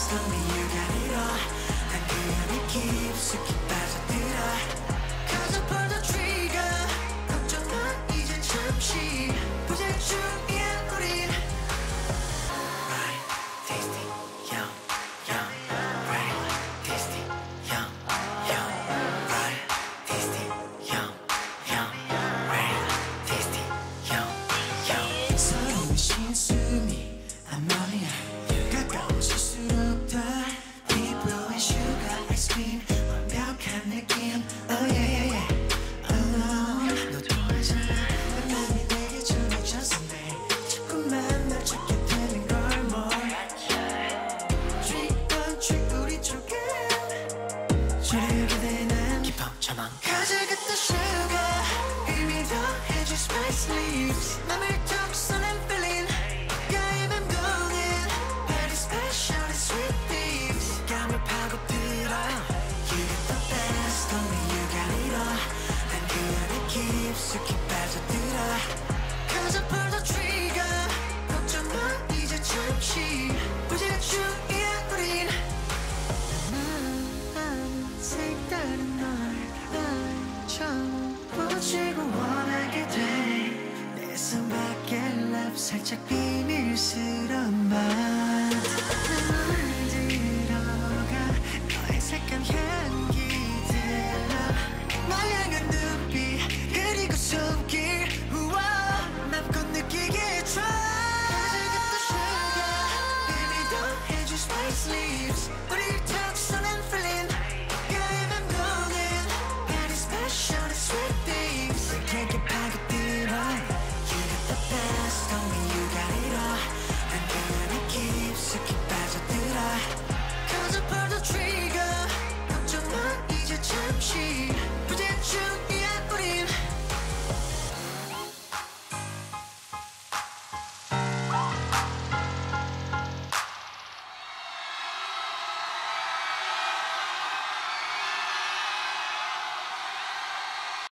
Tell me you got it all 난 그 안에 깊숙이 빠져들어 Cause I pull the trigger 걱정 마 이제 잠시 부재 중이야 우린 Right, tasty, yum, yum Right, tasty, yum, yum Right, tasty, yum, yum Right, tasty, yum, yum 서로의 신숨이 암모니아 가까운 실수롭다 Deep blue and sugar ice cream 완벽한 느낌 Oh yeah yeah yeah 너 좋아하잖아 내 맘이 되게 중요해졌어 매일 자꾸만 날 찾게 되는 걸 more Trick or trick 우리 쪽에 저리게 되는 기쁨 저만 가져갔다 sugar 이미 더해줄 spice leaves 맘을 톡 쏘는 feeling Yeah I'm going Very special and sweet things 감을 파고들어 You got the best only you got it all 난 그 안에 깊숙이 빠져들어 Cause I pull the trigger 걱정 마 이제 잠시 부재 중이야 우린 나는 색다른 널 처음 보지고 원하게 돼내 손밖에 love 살짝 비밀스러운 맛 내 들어가 너의 색감 향기 들러 날 향한 눈빛 그리고 손길 우와 맘껏 느끼게 try 가져갔다 sugar 이미 더해줄 spice leaves 우리